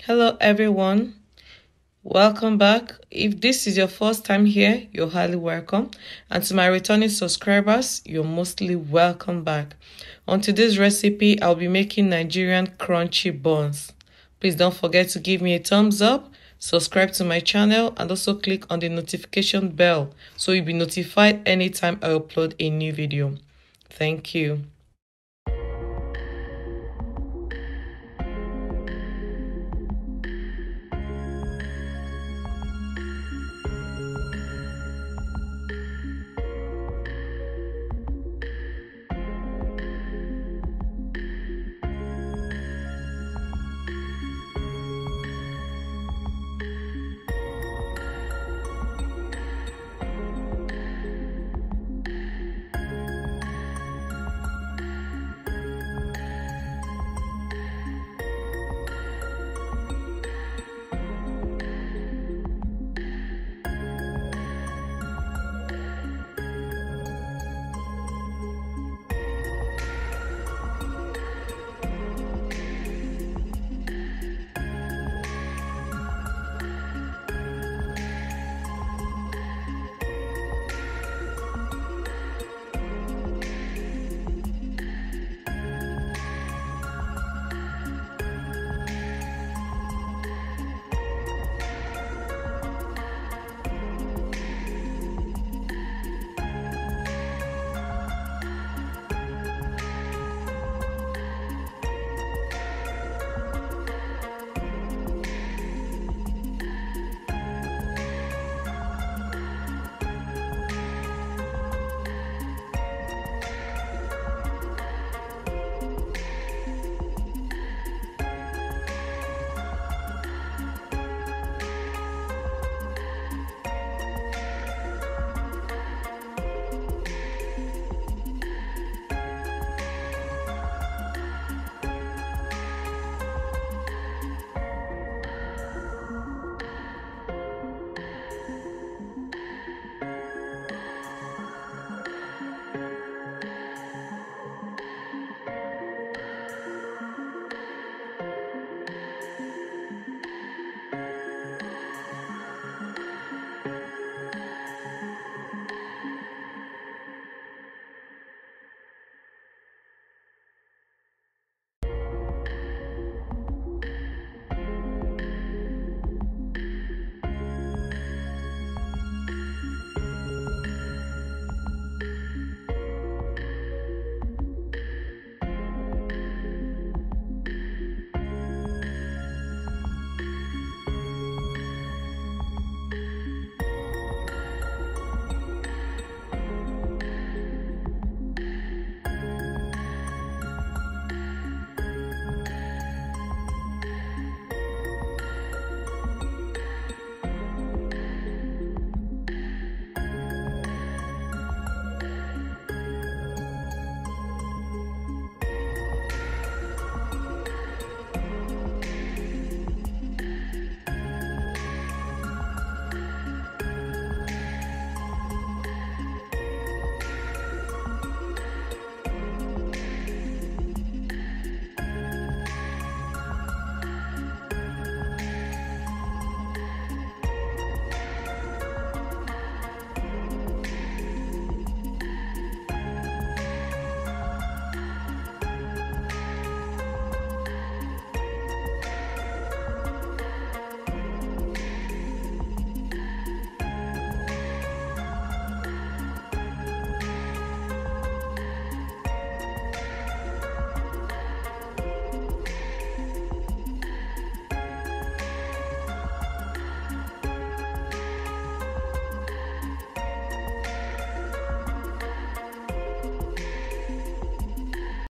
Hello everyone, welcome back. If this is your first time here, you're highly welcome. And to my returning subscribers, you're mostly welcome back. On today's recipe, I'll be making Nigerian crunchy buns. Please don't forget to give me a thumbs up, subscribe to my channel, and also click on the notification bell so you'll be notified anytime I upload a new video. Thank you.